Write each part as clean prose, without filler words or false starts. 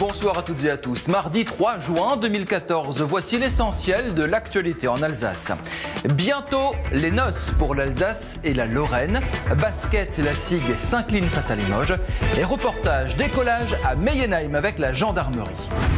Bonsoir à toutes et à tous. Mardi 3 juin 2014, voici l'essentiel de l'actualité en Alsace. Bientôt les noces pour l'Alsace et la Lorraine. Basket, la SIG s'incline face à Limoges. Et reportage, décollage à Meyenheim avec la gendarmerie.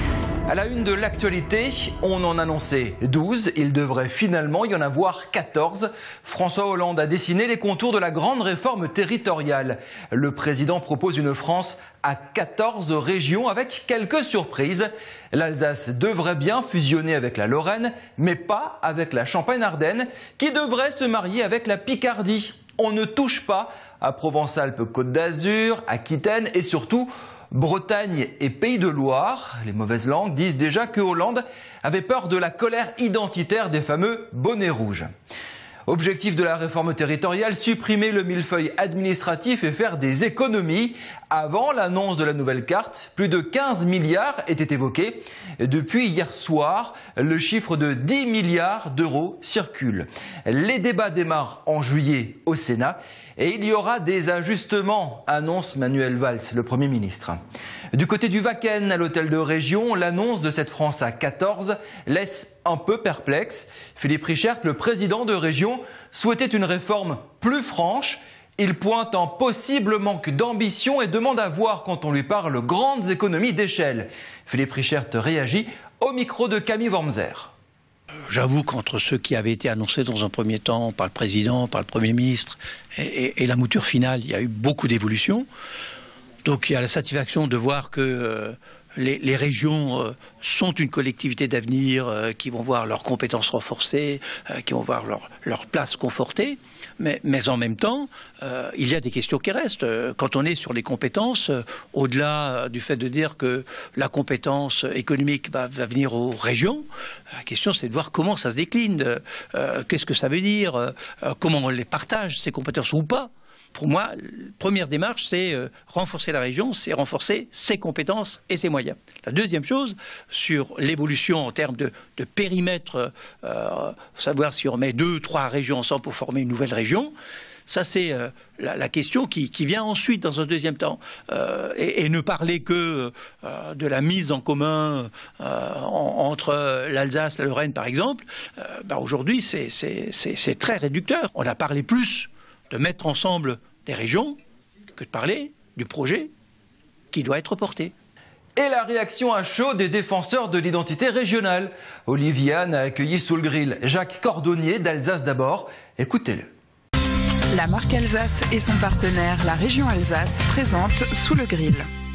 À la une de l'actualité, on en annonçait 12, il devrait finalement y en avoir 14. François Hollande a dessiné les contours de la grande réforme territoriale. Le président propose une France à 14 régions avec quelques surprises. L'Alsace devrait bien fusionner avec la Lorraine, mais pas avec la Champagne-Ardenne, qui devrait se marier avec la Picardie. On ne touche pas à Provence-Alpes-Côte d'Azur, Aquitaine et surtout Bretagne et Pays de Loire. Les mauvaises langues disent déjà que Hollande avait peur de la colère identitaire des fameux bonnets rouges. Objectif de la réforme territoriale, supprimer le millefeuille administratif et faire des économies. Avant l'annonce de la nouvelle carte, plus de 15 milliards étaient évoqués. Depuis hier soir, le chiffre de 10 milliards d'euros circule. Les débats démarrent en juillet au Sénat et il y aura des ajustements, annonce Manuel Valls, le Premier ministre. Du côté du Wacken, à l'hôtel de région, l'annonce de cette France à 14 laisse un peu perplexe. Philippe Richert, le président de région, souhaitait une réforme plus franche. Il pointe un possible manque d'ambition et demande à voir quand on lui parle grandes économies d'échelle. Philippe Richert réagit au micro de Camille Wormser. J'avoue qu'entre ceux qui avaient été annoncés dans un premier temps par le président, par le Premier ministre et la mouture finale, il y a eu beaucoup d'évolutions. Donc il y a la satisfaction de voir que les régions sont une collectivité d'avenir, qui vont voir leurs compétences renforcées, qui vont voir leur place confortée. Mais en même temps, il y a des questions qui restent. Quand on est sur les compétences, au-delà du fait de dire que la compétence économique va venir aux régions, la question c'est de voir comment ça se décline, qu'est-ce que ça veut dire, comment on les partage, ces compétences ou pas. Pour moi, la première démarche, c'est renforcer la région, c'est renforcer ses compétences et ses moyens. La deuxième chose, sur l'évolution en termes de périmètre, savoir si on met 2, 3 régions ensemble pour former une nouvelle région, ça c'est la question qui vient ensuite dans un deuxième temps. Et ne parler que de la mise en commun entre l'Alsace et la Lorraine, par exemple, aujourd'hui c'est très réducteur. On a parlé plus de mettre ensemble des régions que de parler du projet qui doit être porté. Et la réaction à chaud des défenseurs de l'identité régionale. Olivier Anne a accueilli sous le grill Jacques Cordonnier d'Alsace d'abord. Écoutez-le. La marque Alsace et son partenaire, la région Alsace, présente Sous le grill.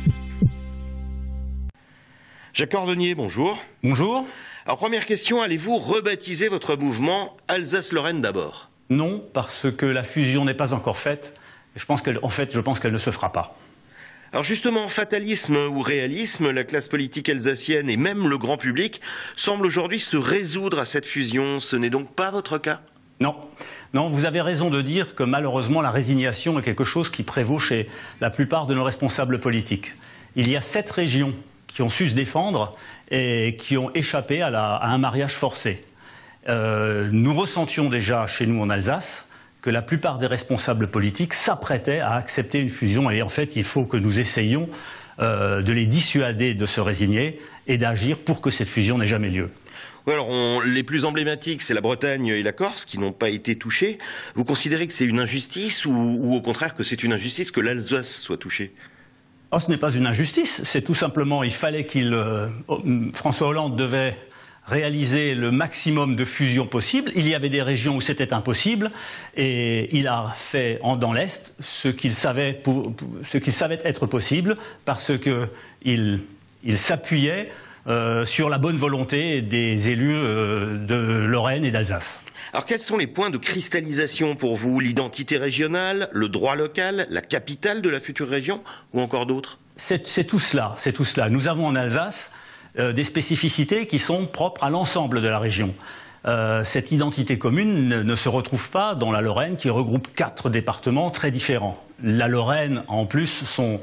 Jacques Cordonnier, bonjour. Bonjour. Alors première question, allez-vous rebaptiser votre mouvement Alsace-Lorraine d'abord ? Non, parce que la fusion n'est pas encore faite. Je pense qu'elle ne se fera pas. Alors justement, fatalisme ou réalisme, la classe politique alsacienne et même le grand public semblent aujourd'hui se résoudre à cette fusion. Ce n'est donc pas votre cas ? Non, vous avez raison de dire que malheureusement la résignation est quelque chose qui prévaut chez la plupart de nos responsables politiques. Il y a 7 régions qui ont su se défendre et qui ont échappé à un mariage forcé. Nous ressentions déjà chez nous en Alsace que la plupart des responsables politiques s'apprêtaient à accepter une fusion et en fait il faut que nous essayions de les dissuader de se résigner et d'agir pour que cette fusion n'ait jamais lieu. Oui, alors les plus emblématiques, c'est la Bretagne et la Corse qui n'ont pas été touchés. Vous considérez que c'est une injustice ou au contraire que c'est une injustice que l'Alsace soit touchée ? Oh, ce n'est pas une injustice, c'est tout simplement, il fallait François Hollande devait réaliser le maximum de fusions possibles. Il y avait des régions où c'était impossible et il a fait dans l'Est ce qu'il savait être possible parce qu'il s'appuyait sur la bonne volonté des élus de Lorraine et d'Alsace. Alors quels sont les points de cristallisation pour vous ? L'identité régionale, le droit local, la capitale de la future région ou encore d'autres ? C'est tout cela. Nous avons en Alsace des spécificités qui sont propres à l'ensemble de la région. Cette identité commune ne se retrouve pas dans la Lorraine qui regroupe 4 départements très différents. La Lorraine, en plus, son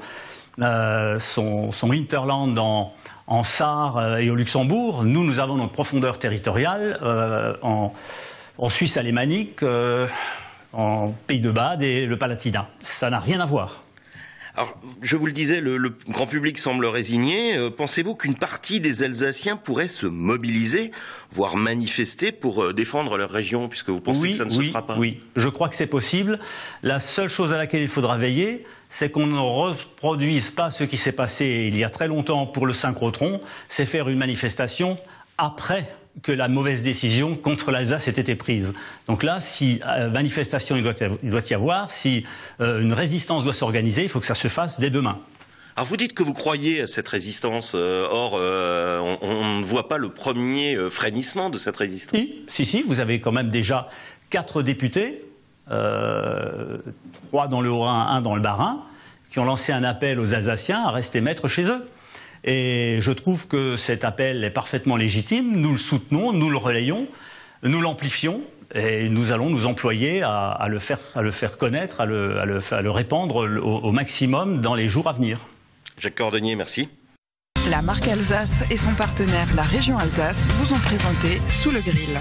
hinterland en Sarre et au Luxembourg. Nous avons notre profondeur territoriale en Suisse alémanique, en Pays de Bade et le Palatinat. Ça n'a rien à voir. Alors, je vous le disais, le grand public semble résigné. Pensez-vous qu'une partie des Alsaciens pourrait se mobiliser, voire manifester pour défendre leur région, puisque vous pensez que ça ne se fera pas? Oui, je crois que c'est possible. La seule chose à laquelle il faudra veiller, c'est qu'on ne reproduise pas ce qui s'est passé il y a très longtemps pour le synchrotron, c'est faire une manifestation après que la mauvaise décision contre l'Alsace ait été prise. Donc là, si manifestation il doit y avoir, si une résistance doit s'organiser, il faut que ça se fasse dès demain. Alors vous dites que vous croyez à cette résistance, or on ne voit pas le premier frémissement de cette résistance. Si, vous avez quand même déjà 4 députés, 3 dans le Haut-Rhin, 1 dans le Bas-Rhin, qui ont lancé un appel aux Alsaciens à rester maîtres chez eux. Et je trouve que cet appel est parfaitement légitime, nous le soutenons, nous le relayons, nous l'amplifions et nous allons nous employer à le faire connaître, à le répandre au maximum dans les jours à venir. Jacques Cordonnier, merci. La marque Alsace et son partenaire, la région Alsace, vous ont présenté Sous le grill.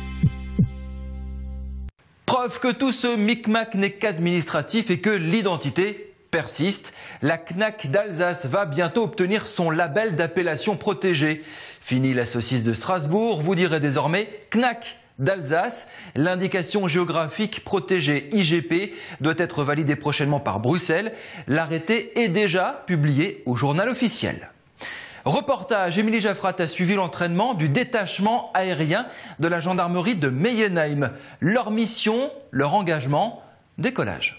Preuve que tout ce micmac n'est qu'administratif et que l'identité persiste. La CNAC d'Alsace va bientôt obtenir son label d'appellation protégée. Fini la saucisse de Strasbourg, vous direz désormais CNAC d'Alsace. L'indication géographique protégée IGP doit être validée prochainement par Bruxelles. L'arrêté est déjà publié au journal officiel. Reportage, Émilie Jaffrat a suivi l'entraînement du détachement aérien de la gendarmerie de Meyenheim. Leur mission, leur engagement, décollage.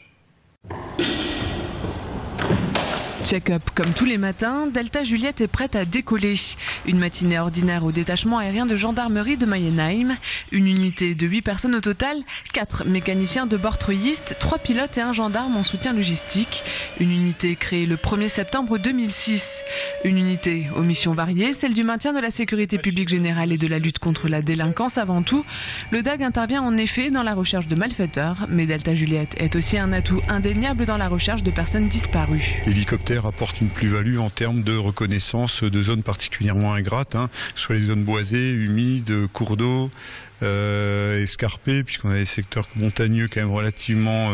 Check-up comme tous les matins, Delta Juliette est prête à décoller. Une matinée ordinaire au détachement aérien de gendarmerie de Meyenheim. Une unité de 8 personnes au total, 4 mécaniciens de bord treuillistes, 3 pilotes et 1 gendarme en soutien logistique. Une unité créée le 1er septembre 2006. Une unité aux missions variées, celle du maintien de la sécurité publique générale et de la lutte contre la délinquance avant tout. Le DAG intervient en effet dans la recherche de malfaiteurs, mais Delta Juliette est aussi un atout indéniable dans la recherche de personnes disparues. L'hélicoptère apporte une plus-value en termes de reconnaissance de zones particulièrement ingrates, que ce soit les zones boisées, humides, cours d'eau, escarpées, puisqu'on a des secteurs montagneux quand même relativement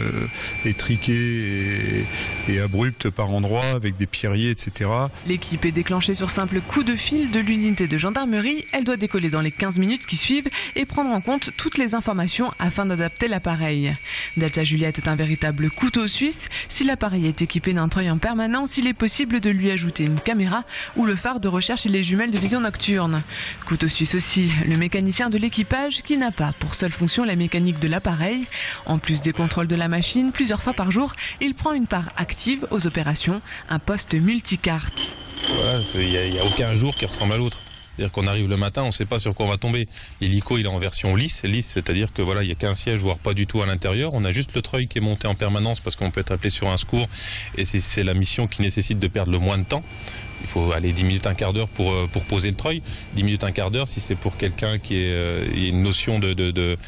étriqués et abrupts par endroits, avec des pierriers, etc. L'équipe est déclenchée sur simple coup de fil de l'unité de gendarmerie. Elle doit décoller dans les 15 minutes qui suivent et prendre en compte toutes les informations afin d'adapter l'appareil. Delta Juliette est un véritable couteau suisse. Si l'appareil est équipé d'un treuil en permanence, il est possible de lui ajouter une caméra ou le phare de recherche et les jumelles de vision nocturne. Couteau suisse aussi, le mécanicien de l'équipage qui n'a pas pour seule fonction la mécanique de l'appareil. En plus des contrôles de la machine, plusieurs fois par jour, il prend une part active aux opérations, un poste multicarte. Voilà, il n'y a aucun jour qui ressemble à l'autre. C'est-à-dire qu'on arrive le matin, on ne sait pas sur quoi on va tomber. L'hélico, il est en version lisse, c'est-à-dire que voilà, il n'y a qu'un siège, voire pas du tout à l'intérieur. On a juste le treuil qui est monté en permanence parce qu'on peut être appelé sur un secours et c'est la mission qui nécessite de perdre le moins de temps. Il faut aller 10 minutes, un quart d'heure pour poser le treuil. 10 minutes, un quart d'heure, si c'est pour quelqu'un qui ait une notion de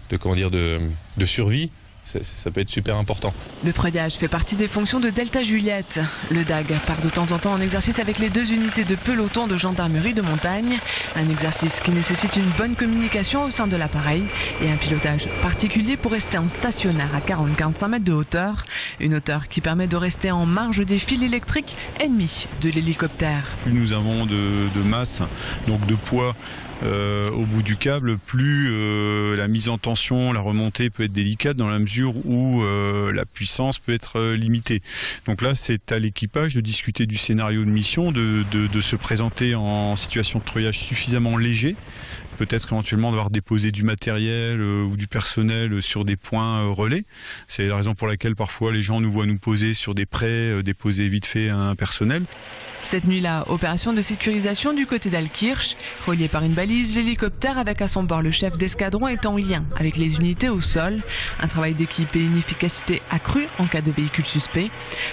survie. Ça peut être super important. Le treuillage fait partie des fonctions de Delta Juliette. Le DAG part de temps en temps en exercice avec les 2 unités de peloton de gendarmerie de montagne. Un exercice qui nécessite une bonne communication au sein de l'appareil et un pilotage particulier pour rester en stationnaire à 40-45 mètres de hauteur. Une hauteur qui permet de rester en marge des fils électriques ennemis de l'hélicoptère. Plus nous avons de masse, donc de poids, au bout du câble, plus la mise en tension, la remontée peut être délicate dans la mesure où la puissance peut être limitée. Donc là, c'est à l'équipage de discuter du scénario de mission, de se présenter en situation de treuillage suffisamment léger, peut-être éventuellement d'avoir déposé du matériel ou du personnel sur des points relais. C'est la raison pour laquelle parfois les gens nous voient nous poser sur des prés, déposer vite fait un personnel. Cette nuit-là, opération de sécurisation du côté d'Alkirch. Relié par une balise, l'hélicoptère avec à son bord le chef d'escadron est en lien avec les unités au sol. Un travail d'équipe et une efficacité accrue en cas de véhicule suspect.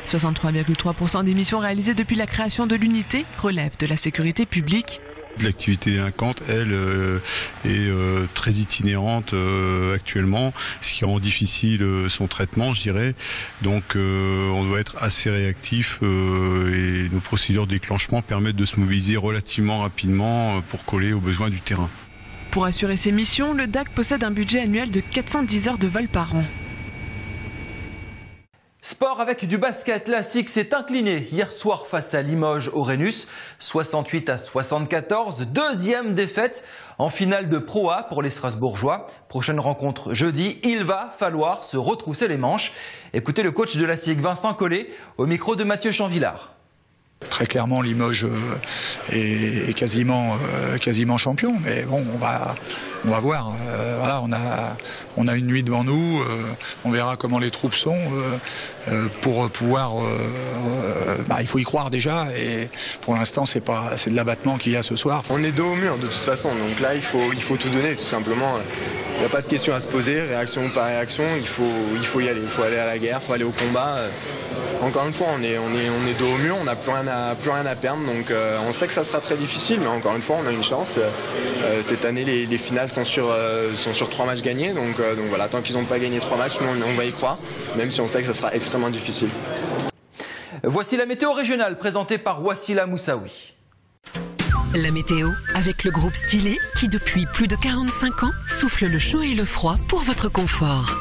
63,3% des missions réalisées depuis la création de l'unité relèvent de la sécurité publique. L'activité délinquante, elle, est très itinérante actuellement, ce qui rend difficile son traitement, je dirais. Donc on doit être assez réactif et nos procédures de déclenchement permettent de se mobiliser relativement rapidement pour coller aux besoins du terrain. Pour assurer ces missions, le DAG possède un budget annuel de 410 heures de vol par an. Sport avec du basket, la SIG s'est inclinée hier soir face à Limoges au Rhenus, 68-74, deuxième défaite en finale de Pro A pour les Strasbourgeois. Prochaine rencontre jeudi, il va falloir se retrousser les manches. Écoutez le coach de la SIG, Vincent Collet, au micro de Mathieu Chanvillard. Très clairement, Limoges est quasiment champion, mais bon, on va voir. Voilà, on a une nuit devant nous. On verra comment les troupes sont pour pouvoir. Il faut y croire déjà. Et pour l'instant, c'est de l'abattement qu'il y a ce soir. On est dos au mur de toute façon. Donc là, il faut tout donner, tout simplement. Il n'y a pas de question à se poser, réaction ou pas réaction. Il faut y aller. Il faut aller à la guerre, il faut aller au combat. Encore une fois, on est dos au mur, on n'a plus rien à perdre, donc on sait que ça sera très difficile, mais encore une fois, on a une chance. Cette année, les finales sont sur 3 matchs gagnés, donc voilà, tant qu'ils n'ont pas gagné 3 matchs, nous on va y croire, même si on sait que ça sera extrêmement difficile. Voici la météo régionale présentée par Wassila Moussaoui. La météo avec le groupe Stylet qui depuis plus de 45 ans souffle le chaud et le froid pour votre confort.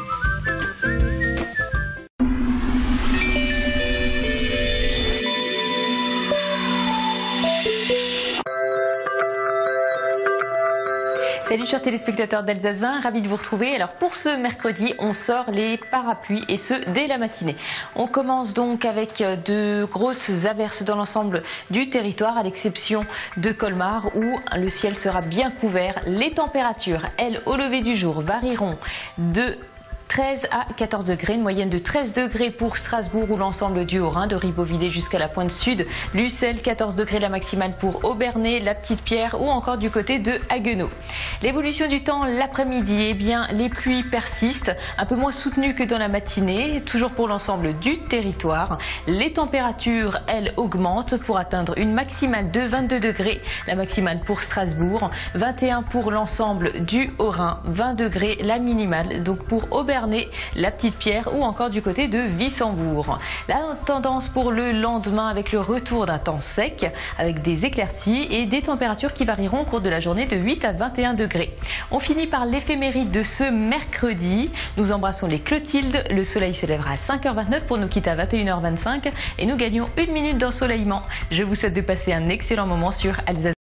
Salut chers téléspectateurs d'Alsace 20, ravi de vous retrouver. Alors pour ce mercredi, on sort les parapluies et ce dès la matinée. On commence donc avec de grosses averses dans l'ensemble du territoire à l'exception de Colmar où le ciel sera bien couvert. Les températures, elles, au lever du jour varieront de 13 à 14 degrés, une moyenne de 13 degrés pour Strasbourg ou l'ensemble du Haut-Rhin, de Ribeauvillé jusqu'à la pointe sud, Lucelle, 14 degrés la maximale pour Aubernais, la Petite-Pierre ou encore du côté de Haguenau. L'évolution du temps l'après-midi, eh bien les pluies persistent, un peu moins soutenues que dans la matinée, toujours pour l'ensemble du territoire. Les températures, elles, augmentent pour atteindre une maximale de 22 degrés, la maximale pour Strasbourg, 21 pour l'ensemble du Haut-Rhin, 20 degrés la minimale, donc pour Aubernais, la Petite-Pierre ou encore du côté de Wissembourg. La tendance pour le lendemain avec le retour d'un temps sec avec des éclaircies et des températures qui varieront au cours de la journée de 8 à 21 degrés. On finit par l'éphéméride de ce mercredi. Nous embrassons les Clotilde. Le soleil se lèvera à 5h29 pour nous quitter à 21h25 et nous gagnons 1 minute d'ensoleillement. Je vous souhaite de passer un excellent moment sur Alsace.